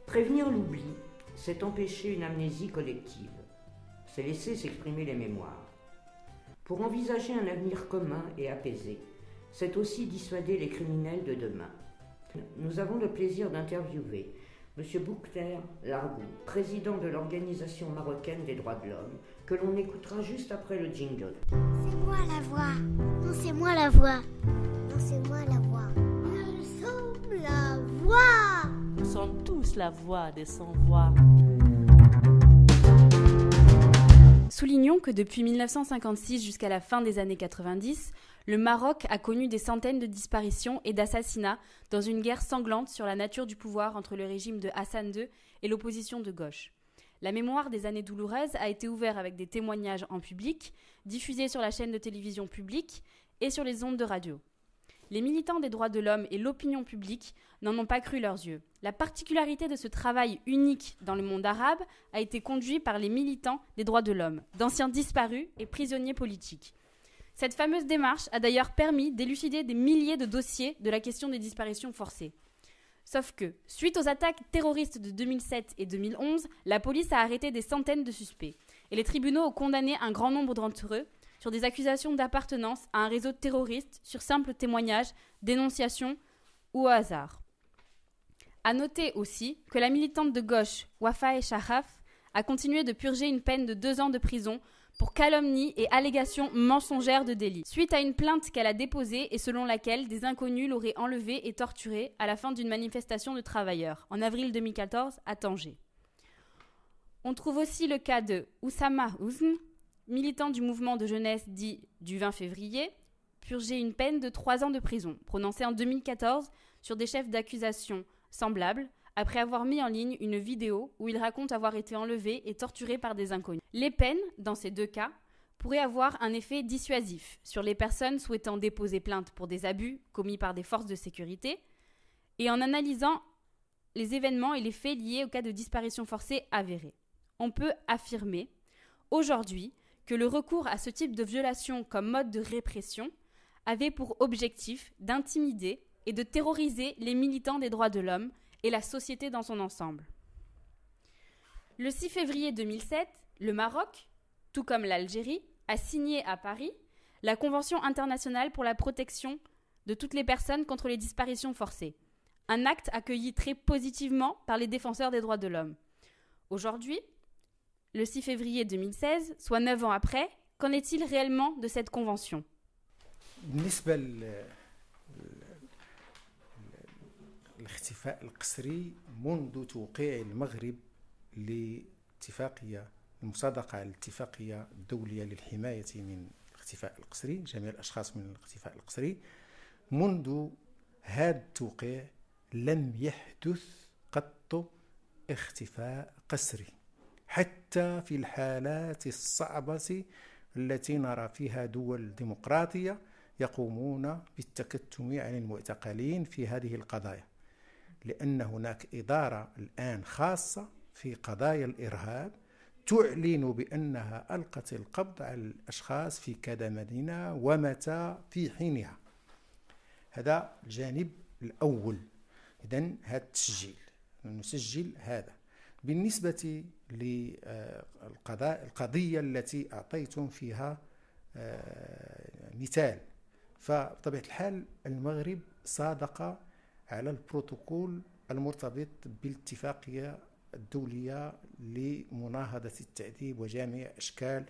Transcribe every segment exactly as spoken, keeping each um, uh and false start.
Prévenir l'oubli, c'est empêcher une amnésie collective. C'est laisser s'exprimer les mémoires. Pour envisager un avenir commun et apaisé, c'est aussi dissuader les criminels de demain. Nous avons le plaisir d'interviewer M. Boukhter Largou, président de l'Organisation marocaine des droits de l'homme, que l'on écoutera juste après le jingle. C'est moi la voix. Non, c'est moi la voix. Non, c'est moi la voix. Nous sommes la voix. Nous sommes tous la voix des sans-voix. Soulignons que depuis mille neuf cent cinquante-six jusqu'à la fin des années quatre-vingt-dix, le Maroc a connu des centaines de disparitions et d'assassinats dans une guerre sanglante sur la nature du pouvoir entre le régime de Hassan deux et l'opposition de gauche. La mémoire des années douloureuses a été ouverte avec des témoignages en public, diffusés sur la chaîne de télévision publique et sur les ondes de radio. Les militants des droits de l'homme et l'opinion publique n'en ont pas cru leurs yeux. La particularité de ce travail unique dans le monde arabe a été conduit par les militants des droits de l'homme, d'anciens disparus et prisonniers politiques. Cette fameuse démarche a d'ailleurs permis d'élucider des milliers de dossiers de la question des disparitions forcées. Sauf que, suite aux attaques terroristes de deux mille sept et deux mille onze, la police a arrêté des centaines de suspects. Et les tribunaux ont condamné un grand nombre d'entre eux sur des accusations d'appartenance à un réseau terroriste sur simple témoignage, dénonciation ou au hasard. À noter aussi que la militante de gauche, Wafa Sharaf, a continué de purger une peine de deux ans de prison pour calomnie et allégations mensongères de délit, suite à une plainte qu'elle a déposée et selon laquelle des inconnus l'auraient enlevée et torturée à la fin d'une manifestation de travailleurs, en avril deux mille quatorze à Tanger. On trouve aussi le cas de Oussama Ouzn, militant du mouvement de jeunesse dit du vingt février, purgé une peine de trois ans de prison, prononcée en deux mille quatorze sur des chefs d'accusation semblables, après avoir mis en ligne une vidéo où il raconte avoir été enlevé et torturé par des inconnus. Les peines, dans ces deux cas, pourraient avoir un effet dissuasif sur les personnes souhaitant déposer plainte pour des abus commis par des forces de sécurité, et en analysant les événements et les faits liés au cas de disparition forcée avérée. On peut affirmer, aujourd'hui, que le recours à ce type de violation comme mode de répression avait pour objectif d'intimider et de terroriser les militants des droits de l'homme et la société dans son ensemble. Le six février deux mille sept, le Maroc, tout comme l'Algérie, a signé à Paris la Convention internationale pour la protection de toutes les personnes contre les disparitions forcées, un acte accueilli très positivement par les défenseurs des droits de l'homme. Aujourd'hui, le six février deux mille seize, soit neuf ans après, qu'en est-il réellement de cette convention ? الاختفاء القسري منذ توقيع المغرب لاتفاقية المصادقة على الاتفاقية الدولية للحماية من الاختفاء القسري، جميع الأشخاص من الاختفاء القسري. منذ هذا التوقيع لم يحدث قط اختفاء قسري، حتى في الحالات الصعبة التي نرى فيها دول ديمقراطية يقومون بالتكتم عن المعتقلين في هذه القضايا، لأن هناك إدارة الآن خاصة في قضايا الإرهاب تعلن بأنها ألقت القبض على الأشخاص في كذا مدينة ومتى في حينها. هذا الجانب الأول. إذن هذا التسجيل نسجل هذا. بالنسبة للقضية التي أعطيتم فيها مثال، فبطبيعة الحال المغرب صادق على البروتوكول المرتبط بالاتفاقية الدولية لمناهضة التعذيب وجميع أشكال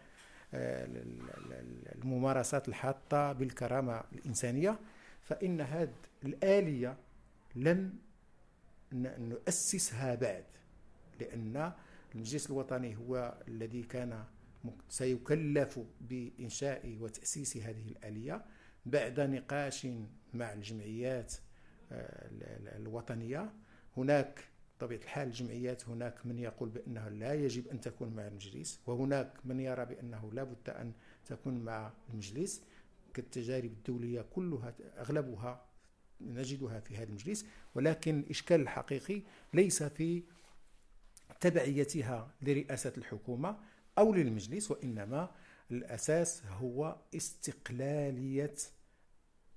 الممارسات الحاطة بالكرامة الإنسانية. فإن هذه الآلية لم نؤسسها بعد، لأن المجلس الوطني هو الذي كان سيكلف بإنشاء وتأسيس هذه الآلية بعد نقاش مع الجمعيات الوطنية. هناك بطبيعة الحال الجمعيات، هناك من يقول بأنه لا يجب أن تكون مع المجلس، وهناك من يرى بأنه لا بد أن تكون مع المجلس، كالتجارب الدولية كلها أغلبها نجدها في هذا المجلس. ولكن الإشكال الحقيقي ليس في تبعيتها لرئاسة الحكومة أو للمجلس، وإنما الأساس هو استقلالية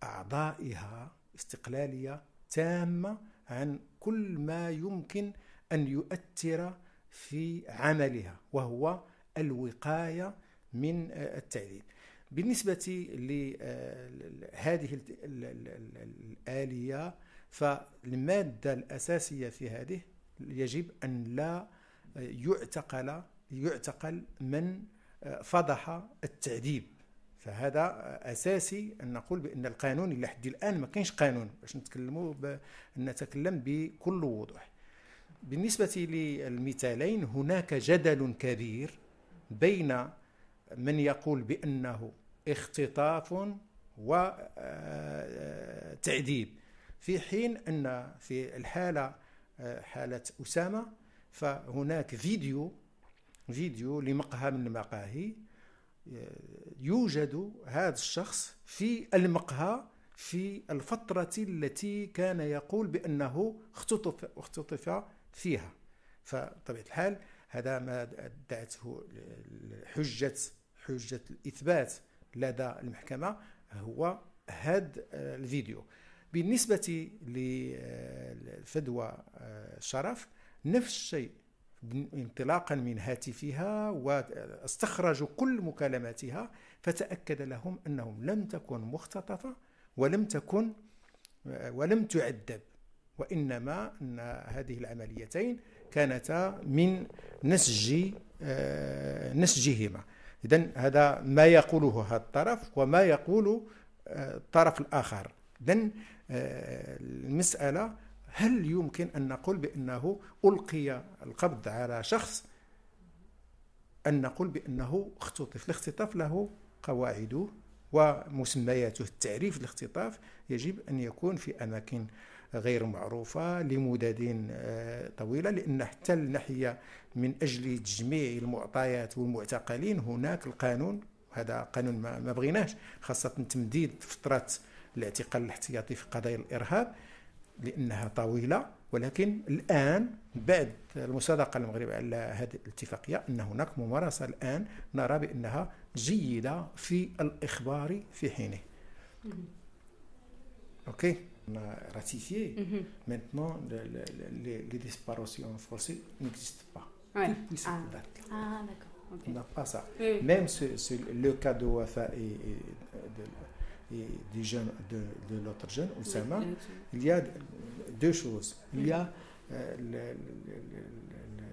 أعضائها، استقلالية تامة عن كل ما يمكن أن يؤثر في عملها، وهو الوقاية من التعذيب. بالنسبة لهذه الآلية، فالمادة الأساسية في هذه يجب أن لا يعتقل يعتقل من فضح التعذيب. فهذا أساسي أن نقول بأن القانون إلى حد الآن ما كاينش قانون باش نتكلموا ب... نتكلم بكل وضوح. بالنسبة للمثالين هناك جدل كبير بين من يقول بأنه اختطاف وتعذيب، في حين أن في الحالة حالة أسامة فهناك فيديو فيديو لمقهى من المقاهي، يوجد هذا الشخص في المقهى في الفترة التي كان يقول بأنه اختطف اختطف فيها. فطبيعة الحال هذا ما ادعته حجة حجة الإثبات لدى المحكمة هو هذا الفيديو. بالنسبة للفدوى شرف نفس الشيء، انطلاقا من هاتفها واستخرجوا كل مكالماتها، فتأكد لهم أنهم لم تكن مختطفة ولم تكن ولم تعذب، وإنما أن هذه العمليتين كانتا من نسج نسجهما. إذن هذا ما يقوله هذا الطرف وما يقوله الطرف الآخر. إذن المسألة هل يمكن أن نقول بأنه ألقي القبض على شخص، أن نقول بأنه اختطف؟ الاختطاف له قواعده ومسمياته. التعريف الاختطاف يجب أن يكون في أماكن غير معروفة لمدد طويلة، لأن حتى الناحية من أجل تجميع المعطيات والمعتقلين هناك القانون، هذا قانون ما بغيناش، خاصة تمديد فترة الاعتقال الاحتياطي في قضايا الإرهاب لأنها طويلة. ولكن الآن بعد المصادقة المغربية على هذه الاتفاقية أن هناك ممارسة الآن نرى بأنها جيدة في الإخبار في حينه. أوكي. On a ratifié. Mm-hmm. Maintenant, les, les, les disparitions forcées n'existent pas. Ouais. Depuis cette ah. date. Ah, d'accord. Okay. On n'a pas ça. Oui. Même ce, ce, le cas de Wafa et, et, de, et des jeunes, de, de l'autre jeune, Oussama, oui. il y a deux choses. Il y a euh, le, le, le,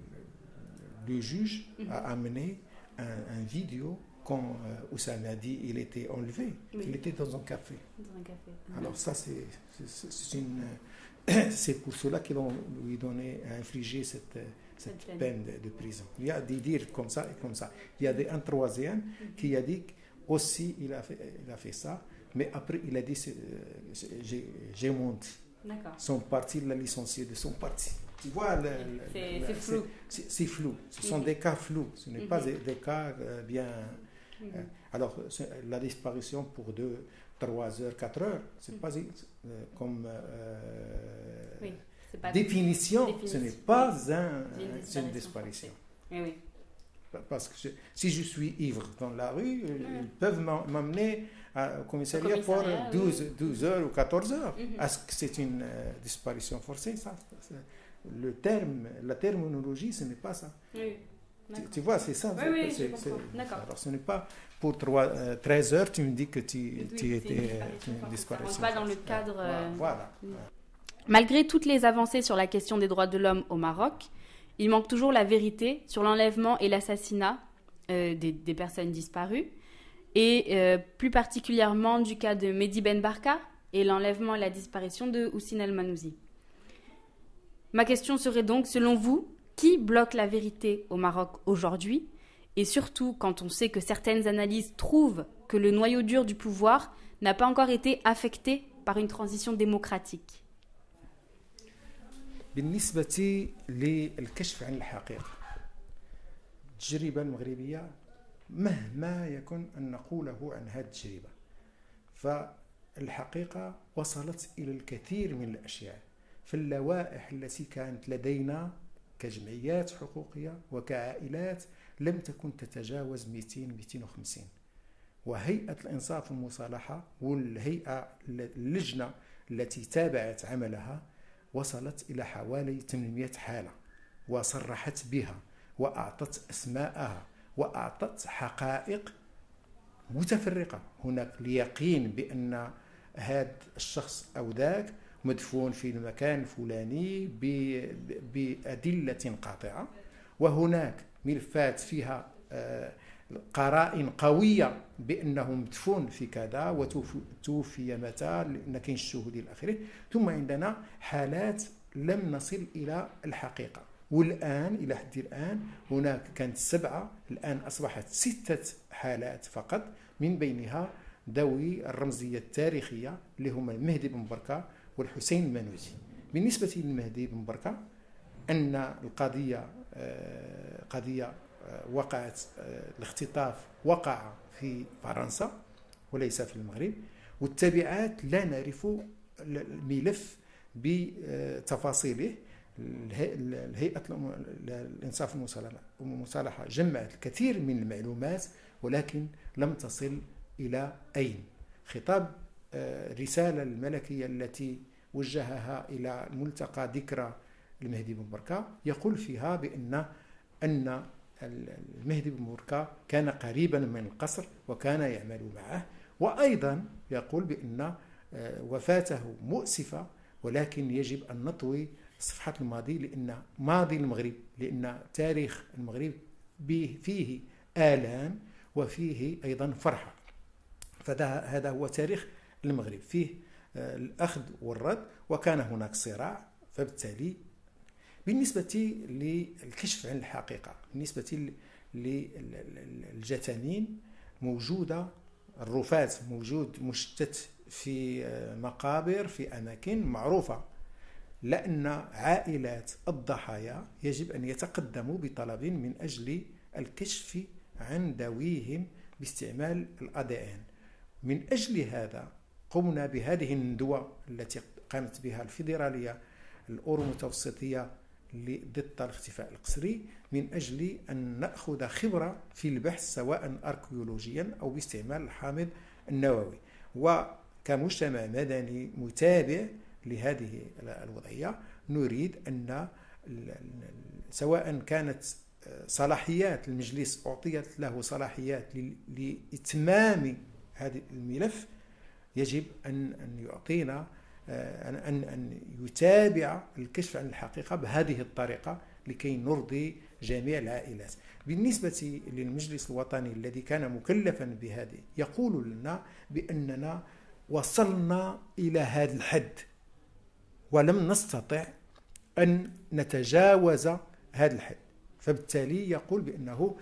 le, le juge mm-hmm. a amené un, un vidéo. Quand euh, Oussama a dit il était enlevé, oui. il était dans un café. Dans un café. Alors ça c'est, c'est, c'est, une, c'est pour cela qu'ils ont lui donné, infligé cette, cette, cette peine de, de prison. Il y a des dires comme ça et comme ça. Il y a des, un troisième mm-hmm. qui a dit aussi il a fait, il a fait ça, mais après il a dit c'est, j'ai, j'ai menti. D'accord. Son parti l'a licencié de son parti. Tu vois, le, c'est, le, c'est flou. C'est, c'est flou. Ce sont mm-hmm. des cas flous. Ce n'est mm-hmm. pas des, des cas euh, bien. Mm-hmm. Euh, alors, la disparition pour deux, trois heures, quatre heures, c'est mm-hmm. pas euh, comme euh, oui, c'est pas définition, définition, ce n'est pas oui. un, c'est une disparition. Oui, oui. Parce que je, si je suis ivre dans la rue, mm-hmm. ils peuvent m'emmener au commissariat, au commissariat pour douze, oui. douze heures ou quatorze heures. Mm-hmm. Est-ce que c'est une euh, disparition forcée? Ça, le terme, la terminologie, ce n'est pas ça. Oui. Tu, tu vois, c'est ça. Oui, c'est, oui, c'est, je c'est, D'accord. Alors, ce n'est pas pour trois, euh, treize heures, tu me dis que tu, oui, tu étais une disparition. On pas dans le cadre. Euh... Voilà. Oui. Malgré toutes les avancées sur la question des droits de l'homme au Maroc, il manque toujours la vérité sur l'enlèvement et l'assassinat euh, des, des personnes disparues, et euh, plus particulièrement du cas de Mehdi Ben Barka et l'enlèvement et la disparition de Houssine El Manouzi. Ma question serait donc, selon vous, qui bloque la vérité au Maroc aujourd'hui? Et surtout, quand on sait que certaines analyses trouvent que le noyau dur du pouvoir n'a pas encore été affecté par une transition démocratique. بالنسبة للكشف عن الحقيقة، التجربة المغربية مهما يكن أن نقوله عن هذه التجربة، فالحقيقة وصلت إلى الكثير من الأشياء في اللوائح التي كانت لدينا كجمعيات حقوقية وكعائلات لم تكن تتجاوز مئتين مئتين وخمسين، وهيئة الإنصاف والمصالحة والهيئة اللجنة التي تابعت عملها وصلت إلى حوالي ثمانمئة حالة. وصرحت بها وأعطت أسماءها وأعطت حقائق متفرقة. هناك اليقين بأن هذا الشخص أو ذاك مدفون في المكان الفلاني بأدلة قاطعة، وهناك ملفات فيها قرائن قوية بأنه مدفون في كذا وتوفي متى لأن كاين الشهود إلى آخره. ثم عندنا حالات لم نصل إلى الحقيقة، والآن إلى حد الآن هناك كانت سبعة، الآن أصبحت ستة حالات فقط، من بينها ذوي الرمزية التاريخية اللي هما المهدي بن بركة والحسين المنوزي. بالنسبة للمهدي بن بركة أن القضية قضية وقعت، الاختطاف وقع في فرنسا وليس في المغرب، والتبعات لا نعرف الملف بتفاصيله. الهيئة الإنصاف والمصالحة جمعت الكثير من المعلومات ولكن لم تصل إلى أين. خطاب الرسالة الملكية التي وجهها إلى ملتقى ذكرى المهدي بن بركة يقول فيها بأن أن المهدي بن بركة كان قريبا من القصر وكان يعمل معه، وأيضا يقول بأن وفاته مؤسفة ولكن يجب أن نطوي صفحة الماضي، لأن ماضي المغرب، لأن تاريخ المغرب فيه آلام وفيه أيضا فرحة. فهذا هو تاريخ المغرب، فيه الأخذ والرد وكان هناك صراع. فبالتالي بالنسبة للكشف عن الحقيقة، بالنسبة للجثامين موجودة، الرفات موجود مشتت في مقابر في أماكن معروفة، لأن عائلات الضحايا يجب أن يتقدموا بطلب من أجل الكشف عن ذويهم باستعمال الأديان. من أجل هذا قمنا بهذه الندوة التي قامت بها الفيدرالية الأورو متوسطية ضد الاختفاء القسري، من أجل أن نأخذ خبرة في البحث سواء أركيولوجيا أو باستعمال الحامض النووي. وكمجتمع مدني متابع لهذه الوضعية نريد أن سواء كانت صلاحيات المجلس أعطيت له صلاحيات لإتمام هذا الملف، يجب أن أن يعطينا أن أن يتابع الكشف عن الحقيقة بهذه الطريقة لكي نرضي جميع العائلات. بالنسبة للمجلس الوطني الذي كان مكلفا بهذه، يقول لنا بأننا وصلنا إلى هذا الحد ولم نستطع أن نتجاوز هذا الحد. فبالتالي يقول بأنه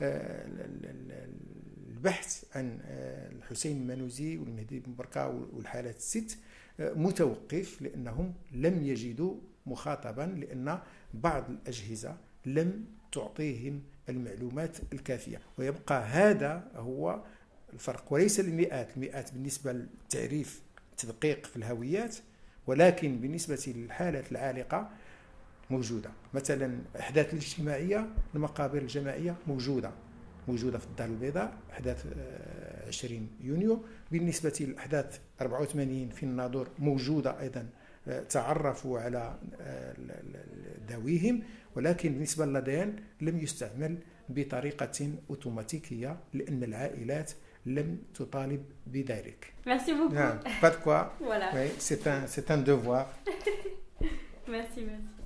البحث عن الحسين المنوزي والمهدي بن بركة والحالات الست متوقف، لأنهم لم يجدوا مخاطبا، لأن بعض الأجهزة لم تعطيهم المعلومات الكافية. ويبقى هذا هو الفرق، وليس المئات المئات بالنسبة للتعريف التدقيق في الهويات، ولكن بالنسبة للحالات العالقة موجودة. مثلا الأحداث الاجتماعية، المقابر الجماعية موجودة موجودة في الدار البيضاء، أحداث عشرين يونيو. بالنسبة للأحداث أربعة وثمانين في الناظور موجودة أيضا، تعرفوا على ذويهم، ولكن بالنسبة للأديان لم يستعمل بطريقة أوتوماتيكية لأن العائلات لم تطالب بذلك. Merci beaucoup. Pas de quoi. Voilà. Oui, c'est un, c'est un devoir. Merci, merci.